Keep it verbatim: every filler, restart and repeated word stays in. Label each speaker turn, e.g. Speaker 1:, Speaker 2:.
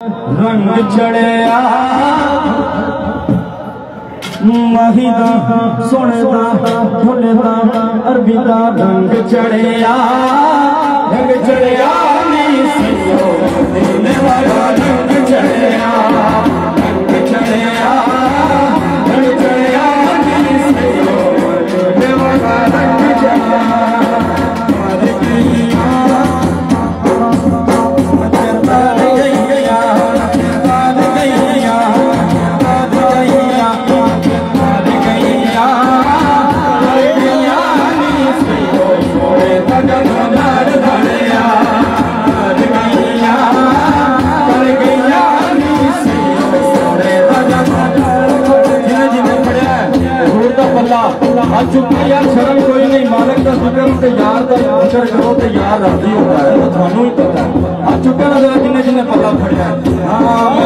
Speaker 1: रंग चढ़िया महिदा सुनदा भुलदा अरबी दा रंग चढ़िया रंग चढ़िया नी सियो दिल वाला रंग चढ़िया रंग चढ़िया रंग चढ़िया नी सियो दिल वाला रंग चढ़िया यार शर्म कोई नहीं, मालिक का शुक्र ते यार का शुक्र करो तो यार राजी होता है, तो थानू ही पता है। आ चुका ना जिन्हें जिन्हें पता फड़िया। हाँ